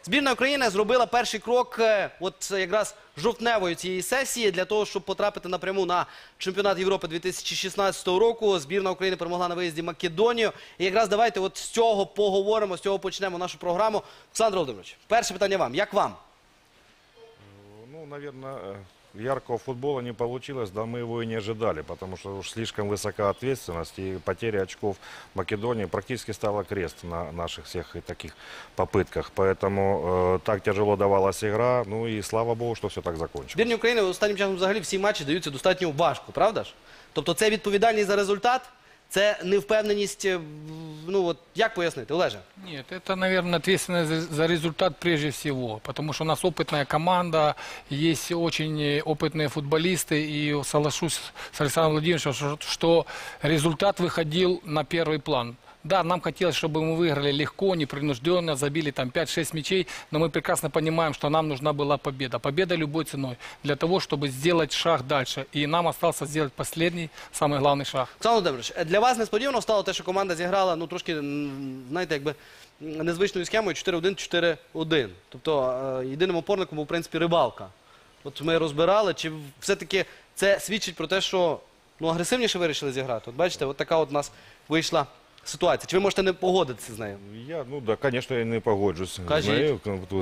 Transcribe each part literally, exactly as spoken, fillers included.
Збірна України зробила перший крок от якраз жовтневої цієї сесії для того, щоб потрапити напряму на чемпіонат Європи дві тисячі шістнадцятого року. Збірна України перемогла на виїзді Македонію. І якраз давайте от з цього поговоримо, з цього почнемо нашу програму. Олександр Володимирович, перше питання вам. Як вам? Ну, наверное, яркого футбола не получилось, да мы его и не ожидали, потому что уж слишком высока ответственность, и потеря очков Македонии практически стала крест на наших всех таких попытках. Поэтому э, так тяжело давалась игра, ну и слава богу, что все так закончилось. Збірні України останнім часом взагалі всі матчі даються достатньо важко, правда ж? Тобто це відповідальність за результат? Це невпевненість, ну вот, як пояснити, Олеже? Нет, это, наверное, ответственность за, за результат прежде всего, потому что у нас опытная команда, есть очень опытные футболисты, и соглашусь с Александром Владимировичем, что, что результат выходил на первый план. Да, нам хотелось, чтобы мы выиграли легко, непринужденно, забили там пять-шесть мячей, но мы прекрасно понимаем, что нам нужна была победа. Победа любой ценой, для того, чтобы сделать шаг дальше. И нам остался сделать последний, самый главный шаг. Олександр Володимирович, для вас несподівано стало те, що команда зіграла, ну, трошки, знаєте, якби незвичною схемою чотири один чотири один. Тобто єдиним опорником був, в принципі, Рибалка. От ми розбирали, чи все-таки це свідчить про те, що, ну, агресивніше вирішили зіграти? От бачите, от така от у нас вийшла ситуація. Чи ви можете не погодитися з нею? Я, ну да, конечно, я не погоджусь. Кажите.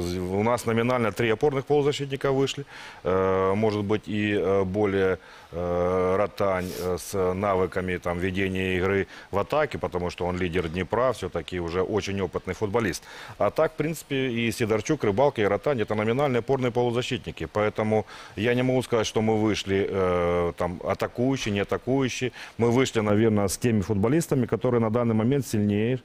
У нас номинально три опорных полузащитника вышли. Э, Может быть, и э, более э, Ротань э, с навыками там, ведения игры в атаке, потому что он лидер Днепра, все-таки уже очень опытный футболист. А так, в принципе, и Сидорчук, Рыбалка, и Ротань – это номинальные опорные полузащитники. Поэтому я не могу сказать, что мы вышли э, там, атакующие, не атакующие. Мы вышли, наверное, с теми футболистами, которые на данный момент сильнее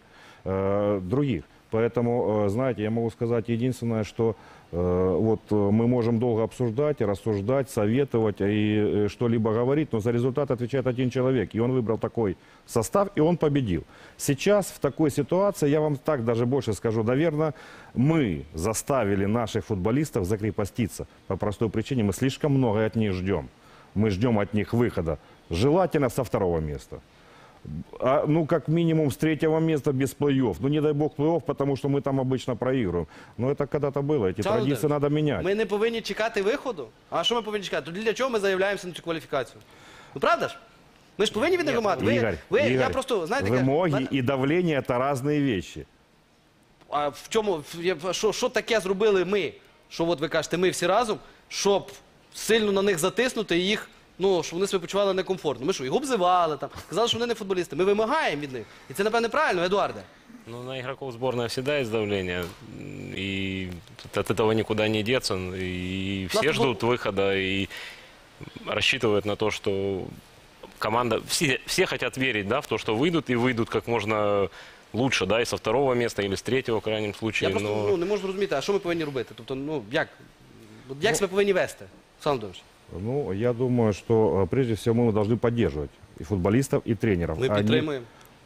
э, других. Поэтому, э, знаете, я могу сказать единственное, что э, вот мы можем долго обсуждать, рассуждать, советовать и э, что-либо говорить, но за результат отвечает один человек. И он выбрал такой состав, и он победил. Сейчас в такой ситуации, я вам так даже больше скажу, наверное, мы заставили наших футболистов закрепоститься. По простой причине, мы слишком много от них ждем. Мы ждем от них выхода. Желательно со второго места. А, ну, как минимум, с третьего места без плей-офф. Ну, не дай бог плей-офф, потому что мы там обычно проигрываем. Но это когда-то было. Эти Олександр традиции надо менять. Ми не повинні чекати виходу? А що ми повинні чекати? Тоді для чого ми заявляємося на цю кваліфікацію? Ну, правда ж? Ми ж повинні відіграти. Ви, Игорь, ви, Игорь, я просто, знаєте, вымоги я- и давление – это разные вещи. А в чому, в- я- що, що таке зробили ми? Що от ви кажете, ми всі разом, щоб сильно на них затиснути і їх, ну, щоб вони себе почували некомфортно. Ми що, їх обзивали, там, казали, що вони не футболісти. Ми вимагаємо від них. І це, напевне, правильно, Едуарде? Ну, на игроков сборной всегда есть давление, и от этого никуда не деться, и все Просто ждут выхода, и рассчитывают на то, что команда, все, все хотят верить, да, в то, что выйдут, и выйдут как можно лучше, да, и со второго места, или с третьего, в крайнем случае, Я просто но... ну, не можу зрозуміти, а що ми повинні робити? Тобто, ну, як? От Як себе повинні вести? Олександр Володимирович? Ну, я думаю, что э, прежде всего мы должны поддерживать и футболистов, и тренеров. Ми Они- підтримуємо.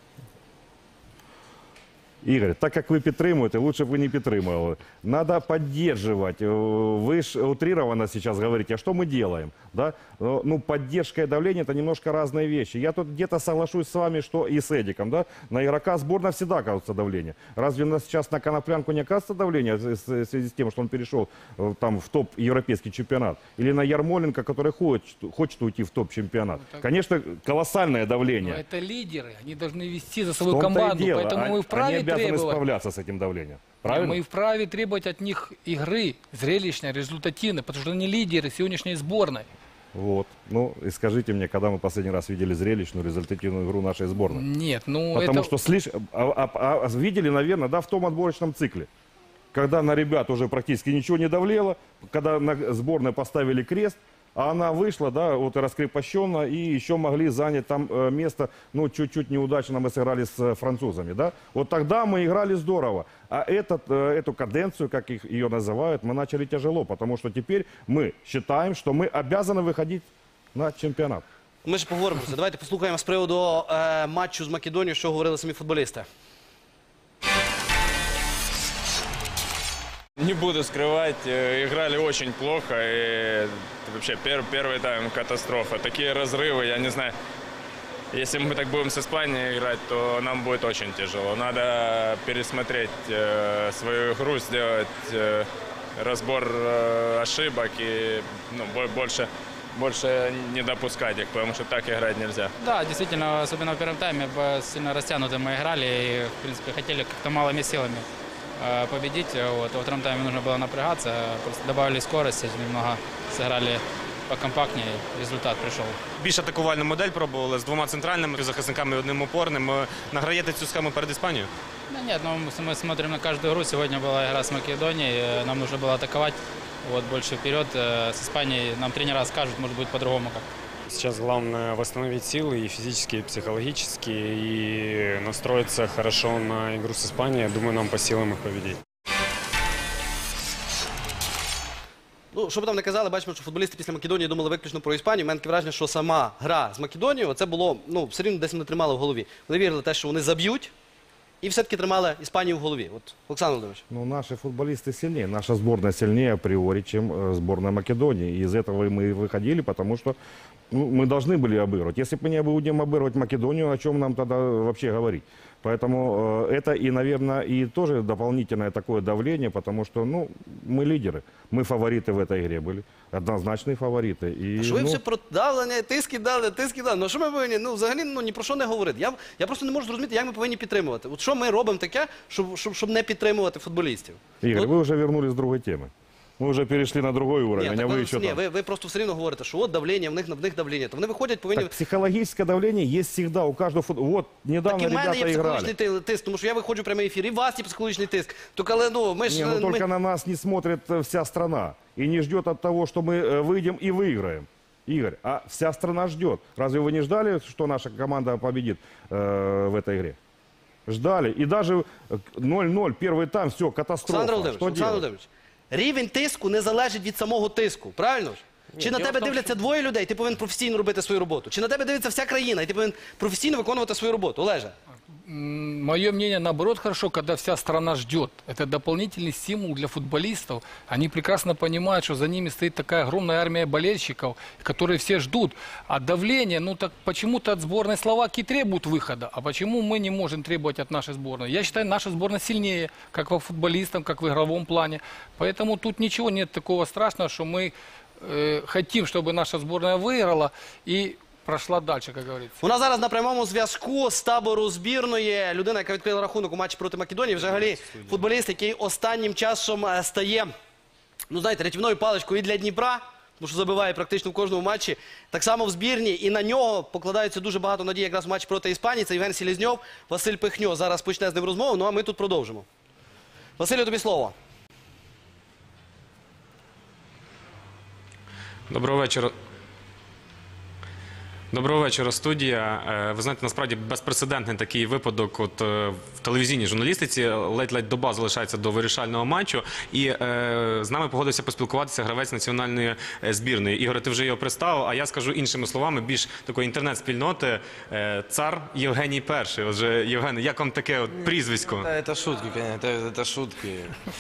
Игорь, так как вы підтримуєте, лучше бы вы не підтримували. Надо поддерживать. Э, Вы же утрированно сейчас говорите, а что мы делаем? Да? Э, Ну, поддержка и давление – это немножко разные вещи. Я тут где-то соглашусь с вами, что и с Эдиком. Да? На игрока сборной всегда оказывается давление. Разве у нас сейчас на Коноплянку не оказывается давление в в связи с тем, что он перешел э, там, в топ-европейский чемпионат? Или на Ярмоленко, который хочет, хочет уйти в топ-чемпионат? Ну, так- Конечно, колоссальное Но давление. это лидеры, они должны вести за В свою том-то и команду, дело. поэтому Они- мы вправе Они обязаны требовать. справляться с этим давлением. Правильно? Мы вправе требовать от них игры зрелищной, результативной, потому что они лидеры сегодняшней сборной. Вот. Ну, и скажите мне, когда мы последний раз видели зрелищную, результативную игру нашей сборной? Нет, ну Потому это... что слишком... А, а- а видели, наверное, да, в том отборочном цикле. Когда на ребят уже практически ничего не давлело, когда на сборной поставили крест, а она вышла, да, вот раскрепощенно, и еще могли занять там э, место, ну, чуть-чуть неудачно мы сыграли с э, французами, да. Вот тогда мы играли здорово. А этот, э, эту каденцию, как их, ее называют, мы начали тяжело, потому что теперь мы считаем, что мы обязаны выходить на чемпионат. Ми ж поговоримо про це. Давайте послухаємо з приводу е, матчу з Македонією, що говорили самі футболісти. Не буду скрывать, э, играли очень плохо, и вообще пер- первый тайм катастрофа. Такие разрывы, я не знаю. Если мы так будем с Испанией играть, то нам будет очень тяжело. Надо пересмотреть э, свою игру, сделать э, разбор э, ошибок и ну, бо- больше, больше не допускать их, потому что так играть нельзя. Да, действительно, особенно в первом тайме б- сильно растянуто мы играли и, в принципе, хотели как-то малыми силами э, победить. Вот. Во втором тайме нужно было напрягаться, просто добавили скорости, немного сыграли покомпактнее, результат пришел. Більш атакувальну модель пробували з двома центральними захисниками і одним опорним. Е, Награєте цю схему перед Іспанією? Да нет, ну, мы мы смотрим на каждую игру. Сегодня была игра с Македонией, э, нам нужно было атаковать вот, больше вперед. Э, С Испанией нам тренера скажут, может быть, по-другому как. Сейчас главное восстановить силы и физические, и психологические, и настроиться хорошо на игру с Испанией. Думаю, нам по силам их победить. Ну, що б там не казали, бачимо, що футболісти після Македонії думали виключно про Іспанію. У мене таке враження, що сама гра з Македонією, це було, ну, все рівно десь вони тримали в голові. Вони вірили в те, що вони заб'ють, і все-таки тримали Іспанію в голові. От, Олександр Володимирович. Ну, наши футболисты сильнее. Наша сборная сильнее априори, чем э, сборная Македонии. И из этого мы выходили, потому что ну, мы должны были обыгрывать. Если бы мы не будем обыгрывать Македонию, о чем нам тогда вообще говорить? Поэтому э, это и, наверное, и тоже дополнительное такое давление, потому что, ну, мы лидеры. Мы фавориты в этой игре были. Однозначные фавориты. И, А що ви ну, все про давлення, тиски дали, тиски дали? Ну що ми повинні, ну взагалі ну, ні про що не говорити. Я, я просто не можу зрозуміти, як ми повинні підтримувати. От що ми робимо таке, щоб, щоб, щоб не підтримувати футболістів? Игорь, Ну, вы уже вернулись с другой темы. Мы уже перешли на другой уровень, ні, а так вы ви, еще ні, там. ви, ви просто все рівно говорите, що от давлення, в них, в них давлення. То вони виходять, повинні... Так, психологическое давление есть всегда у каждого фут... Вот, недавно Так і в мене є ребята играли. психологічний ти- тиск, тому що я виходжу в прямий ефір, і у вас є психологічний тиск. То коли, ну, ми ж... Не, ну ми- только на нас не смотрит э, вся страна и не ждет от того, что мы э, выйдем и выиграем. Игорь, а вся страна ждет. Разве вы не ждали, что наша команда победит э, в этой игре? Ждали. И даже э, ноль-ноль, первый тайм, все, катастрофа. Олександр Володимирович, Что Олександр делать? Володимирович, рівень тиску не залежить від самого тиску, правильно ж? Чи на тебе дивляться двоє людей, ти повинен професійно робити свою роботу? Чи на тебе дивиться вся країна, і ти повинен професійно виконувати свою роботу? Олеже? М, Мое мнение, наоборот, хорошо, когда вся страна ждет. Это дополнительный стимул для футболистов. Они прекрасно понимают, что за ними стоит такая огромная армия болельщиков, которые все ждут. А давление, ну так почему-то от сборной Словакии требуют выхода. А почему мы не можем требовать от нашей сборной? Я считаю, наша сборная сильнее, как во футболистам, как в игровом плане. Поэтому тут ничего нет такого страшного, что мы э, хотим, чтобы наша сборная выиграла и прошла дальше, как говорится. У нас зараз на прямому зв'язку з табору збірної людина, яка відкрила рахунок у матчі проти Македонії. Взагалі футболіст, який останнім часом е, стає, ну знаєте, рятівною паличкою і для Дніпра, тому що забиває практично в кожному матчі. Так само в збірні, і на нього покладаються дуже багато надій якраз в матчі проти Іспанії. Це Євген Селезньов, Василь Пихньо. Зараз почне з ним розмову, ну а ми тут продовжимо. Василю, тобі слово. Доброго вечора. Доброго вечора, студія. Е, Ви знаєте, насправді безпрецедентний такий випадок от, е, в телевізійній журналістиці. Ледь-ледь доба залишається до вирішального матчу. І е, з нами погодився поспілкуватися гравець національної е, збірної. Ігор, ти вже його представив, а я скажу іншими словами, більш такої інтернет-спільноти. Е, цар Євгеній Перший. Отже, Євген, як вам таке от прізвисько? Да, это шутки, конечно, это, это шутки.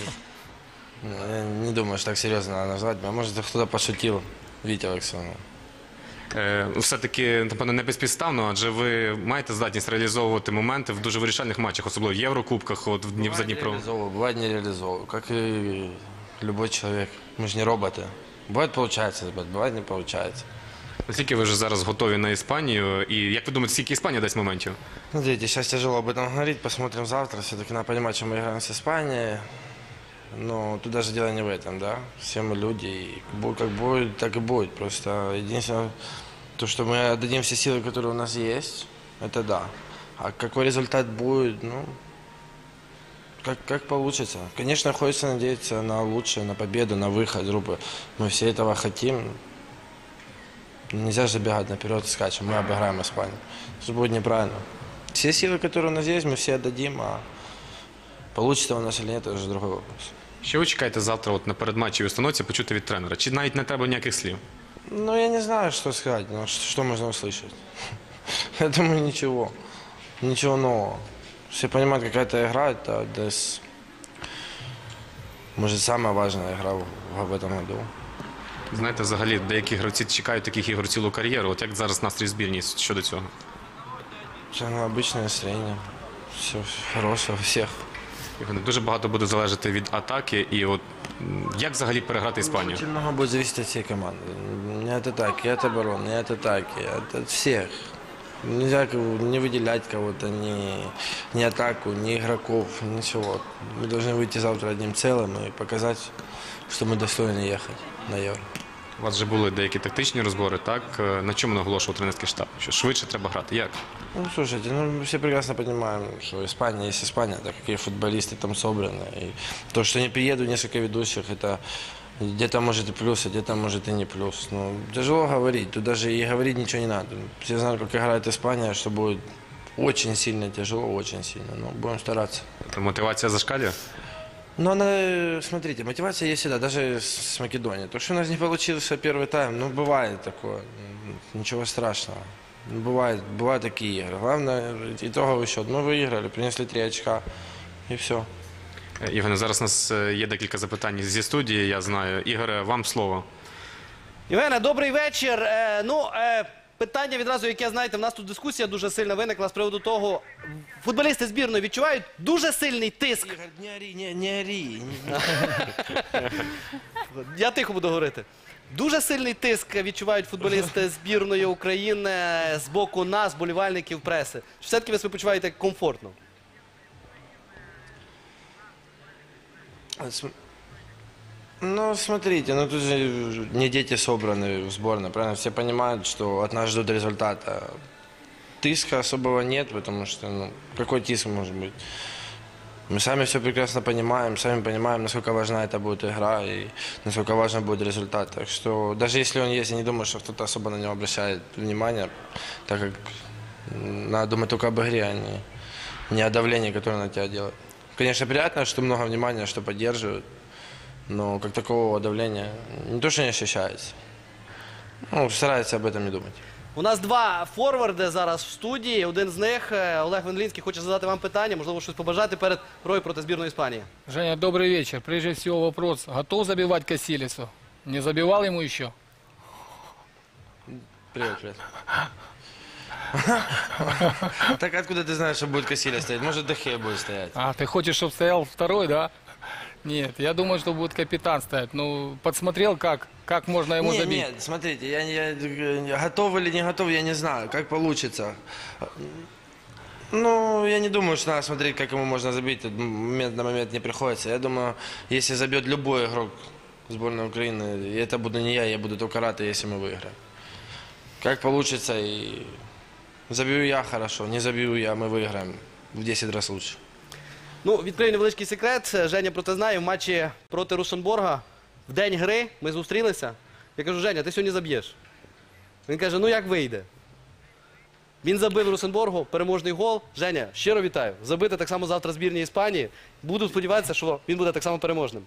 Я не думаю, что так серьезно надо назвать. А может, кто-то пошутил. Витя Александров. Е, Все-таки, напевно, не безпідставно, адже ви маєте здатність реалізовувати моменти в дуже вирішальних матчах, особливо в Єврокубках, от в Дніп за Дніпро. Реализовываю, бывает не реализовываю, как и любой человек. Мы же не роботы. Бывает получается, ребят, бывает не получается. Наскільки ви вже зараз готові на Іспанію? І як ви думаєте, скільки Іспанія дасть моментів? Смотрите, сейчас тяжело об этом говорить, посмотрим завтра. Все-таки надо понимать, что мы играем с Испанией. Но тут даже дело не в этом, да. Все мы люди, и бу- как будет, так и будет. Просто единственное, то, что мы отдадим все силы, которые у нас есть, это да. А какой результат будет, ну, как, как получится. Конечно, хочется надеяться на лучшее, на победу, на выход группы. Мы все этого хотим. Нельзя же бегать наперед и сказать, что мы обыграем Испанию. Это будет неправильно. Все силы, которые у нас есть, мы все отдадим, а получится у нас или нет, это уже другой вопрос. Що ви чекаєте завтра от на передматчевій установці почути від тренера? Чи навіть не треба ніяких слів? Ну, я не знаю, что сказать, но что, что можно услышать. Я думаю, ничего. Ничего нового. Все понимают, какая-то игра, это дес... Может, самая важная игра в, в этом году. Знаєте, взагалі деякі гравці чекають таких ігор цілу кар'єру. От як зараз настрій збірні щодо цього? Самое обычное настроение. Все хорошего у всех. Євгене, дуже багато буде залежати від атаки. І от м, як взагалі переграти Іспанію? Очень много будет зависеть от всей команды. Не от атаки, от обороны, не от атаки, от, от всех. Нельзя кого- не выделять кого-то, ни, ни атаку, ни игроков, ничего. Мы должны выйти завтра одним целым и показать, что мы достойны ехать на Евро. У вас вже були деякі тактичні розбори, так? Е, На чому наголошував тренерський штаб? Що швидше треба грати? Як? Ну, слушайте, ну, мы все прекрасно понимаем, что Испания есть Испания, так какие футболисты там собраны. И то, что не приедут несколько ведущих, это где-то может и плюс, а где-то может и не плюс. Ну, тяжело говорить, тут даже и говорить ничего не надо. Все знают, как играет Испания, что будет очень сильно тяжело, очень сильно. Но будем стараться. Тобто мотивація зашкалює? Но она, смотрите, мотивация есть всегда, даже с с Македонией. То, что у нас не получился первый тайм, ну, бывает такое, м, ничего страшного. Ну, Бывает, бывают такие игры. Главное, итоговый счет. Мы выиграли, принесли три очка, и все. Е, Євгене, зараз у нас е, є декілька запитань зі студії, я знаю. Ігоре, вам слово. Євгене, добрий вечір. Е, ну, е, питання відразу, яке, знаєте, в нас тут дискусія дуже сильно виникла з приводу того, футболісти збірної відчувають дуже сильний тиск. Игорь, не ори, не, не ори. Я тихо буду говорити. Дуже сильний тиск відчувають футболісти збірної України з боку нас, болівальників, преси. Чи все-таки ви себе почуваєте комфортно? А см- Ну, смотрите, ну тут же не дети собраны в сборной, правильно? Все понимают, что от нас ждут результата. Тиска особого нет, потому что, ну, какой тиск может быть? Мы сами все прекрасно понимаем, сами понимаем, насколько важна эта будет игра и насколько важен будет результат. Так что даже если он есть, я не думаю, что кто-то особо на него обращает внимание, так как м, надо думать только об игре, а не, не о давлении, которое на тебя делают. Конечно, приятно, что много внимания, что поддерживают, но как такового давления не то, что не ощущается. Ну, стараются об этом не думать. У нас два форварди зараз в студії. Один з них, е, Олег Венлінський, хоче задати вам питання, можливо, щось побажати перед грою проти збірної Іспанії. Женя, добрый вечер. Прежде всего вопрос. Готов забивать Касилису? Не забивал ему еще? Привет, привет. Так откуда ты знаешь, что будет Кассиля стоять? Может, Дехе будет стоять? А, ты хочешь, чтобы стоял второй, да? Нет, я думаю, что будет капитан стоять. Ну, подсмотрел, как, как можно ему Нет, забить. нет, смотрите, я, я, готов или не готов, я не знаю, как получится. Ну, я не думаю, что надо смотреть, как ему можно забить. Тут момент на момент не приходится. Я думаю, если забьет любой игрок сборной Украины, и это буду не я, я буду только рад, если мы выиграем. Как получится, и забью я хорошо, не забью я, мы выиграем в десять раз лучше. Ну, відкрию невеличкий секрет. Женя про це знає. В матчі проти Русенборга в день гри ми зустрілися. Я кажу, Женя, ти сьогодні заб'єш. Він каже, ну як вийде? Він забив Русенборгу переможний гол. Женя, щиро вітаю. Забити так само завтра збірній Іспанії. Буду сподіватися, що він буде так само переможним.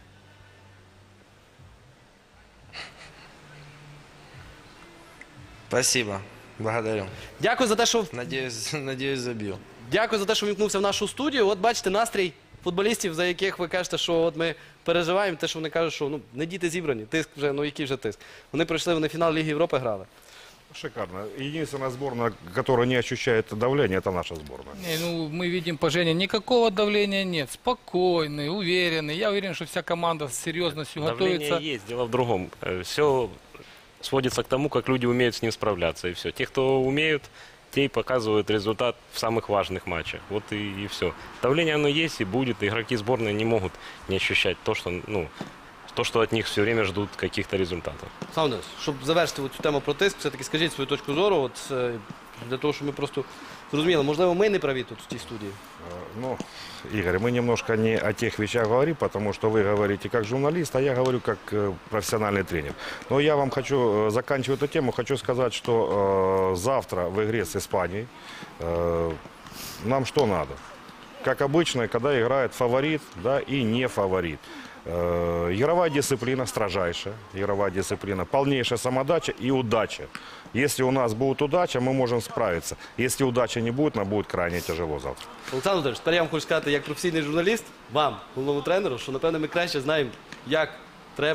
Спасибо, благодарю. Дякую за те, що Надеюсь, надеюсь, забью. Дякую за те, що вімкнувся в нашу студію. От бачите настрій футболістів, за яких ви кажете, що от ми переживаємо, те, що вони кажуть, що ну, не діти зібрані, тиск вже, ну який вже тиск. Вони прийшли, вони фінал Ліги Європи грали. Шикарно. Единственная сборная, которая не ощущает давления, это наша сборная. Не, ну, мы видим по Жене, никакого давления нет. Спокойный, уверенный. Я уверен, что вся команда с серьезностью Давление готовится. есть, дело в другом. Все сводится к тому, как люди умеют с ним справляться, и все. Те, кто умеют, те и показывают результат в самых важных матчах. Вот и, и все. Давление оно есть и будет. Игроки сборной не могут не ощущать то, что, ну, то, что от них все время ждут каких-то результатов. Саундес, щоб завершити цю тему про тиск, все-таки скажіть свою точку зору, от, е, для того, щоб ми просто зрозуміли, можливо, ми не праві тут в цій студії. Э, Ну, Игорь, мы немножко не о тех вещах говорим, потому что вы говорите как журналист, а я говорю как э, профессиональный тренер. Но я вам хочу, э, заканчивая эту тему, хочу сказать, что э, завтра в игре с Испанией э, нам что надо? Как обычно, когда играет фаворит, да, и не фаворит. Э, Игровая дисциплина строжайшая, игровая дисциплина, полнейшая самодача и удача. Если у нас будет удача, мы можем справиться. Если удачи не будет, нам будет крайне тяжело завтра. Олександр Володимирович, тепер я вам хочу сказати, як професійний журналіст, вам, головному тренеру, що, напевно, ми краще знаємо, як треба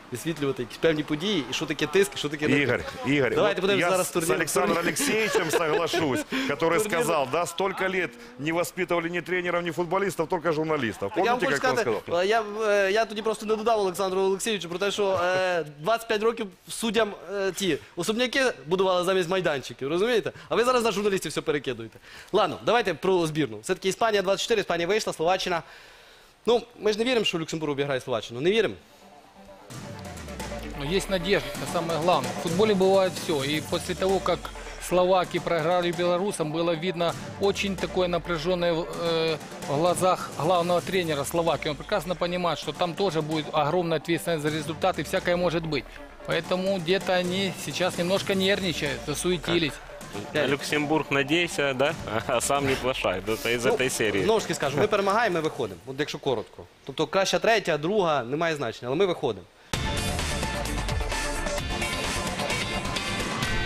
висвітлювати якісь певні події, і що таке тиск, і що таке не Игорь, тиск. Игорь, Давайте вот подивимося я зараз с турнір. Александром Алексеевичем соглашусь, который Турнир. сказал, да, столько лет не воспитывали ни тренеров, ни футболистов, только журналистов. Так я вам Помните, хочу как он сказати, сказал? е, я, е, я тоді просто не додав Олександру Олексійовичу про те, що е, двадцять п'ять років суддям е, ті особняки будували замість майданчиків, розумієте? А ви зараз на журналістів все перекидуєте. Ладно, давайте про збірну. Все-таки Іспанія двадцять чотири, Іспанія вийшла, Словаччина. Ну, ми ж не віримо, що Люксембург обіграє Словаччину. Не віримо? Но есть надежда, это самое главное. В футболе бывает все. И после того, как словаки проиграли белорусам, было видно очень такое напряженное э, в глазах главного тренера Словакии. Он прекрасно понимает, что там тоже будет огромная ответственность за результат, и всякое может быть. Поэтому где-то они сейчас немножко нервничают, засуетились. На Люксембург надейся, да, а сам не плашай. Это из Ну, этой серии. Знову ж таки скажу, ми перемагаємо, ми виходимо. От якщо коротко. Тобто краща третя, друга, немає значення, але ми виходимо.